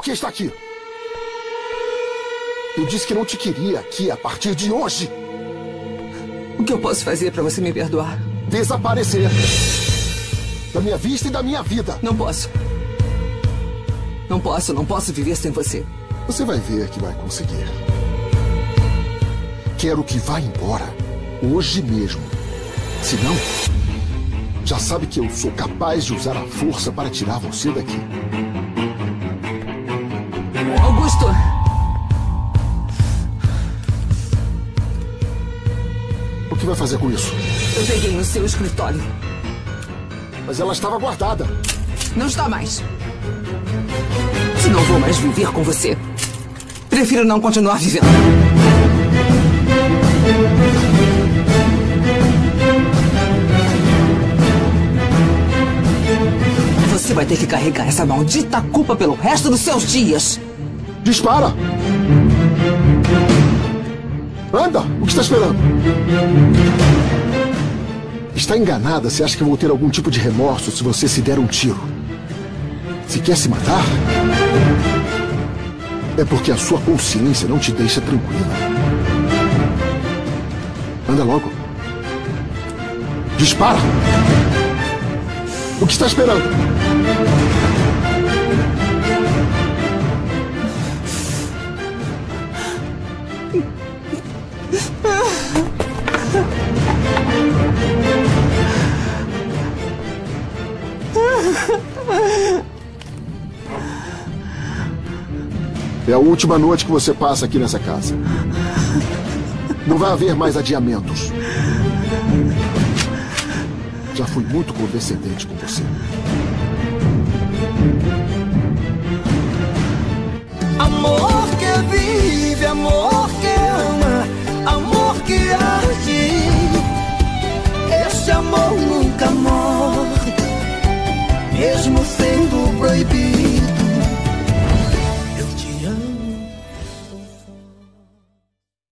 que está aqui? Eu disse que não te queria aqui a partir de hoje. O que eu posso fazer para você me perdoar? Desaparecer. Da minha vista e da minha vida. Não posso. Não posso viver sem você. Você vai ver que vai conseguir. Quero que vá embora. Hoje mesmo. Se não, já sabe que eu sou capaz de usar a força para tirar você daqui. Augusto! O que vai fazer com isso? Eu peguei no seu escritório. Mas ela estava guardada. Não está mais. Se não vou mais viver com você, prefiro não continuar vivendo. Você vai ter que carregar essa maldita culpa pelo resto dos seus dias. Dispara! Anda! O que está esperando? Está enganada se acha que eu vou ter algum tipo de remorso se você se der um tiro. Se quer se matar, é porque a sua consciência não te deixa tranquila. Anda logo. Dispara! O que está esperando? É a última noite que você passa aqui nessa casa. Não vai haver mais adiamentos. Já fui muito condescendente com você. Amor que vive, amor que ama, amor que arde. Esse amor nunca morre, mesmo sem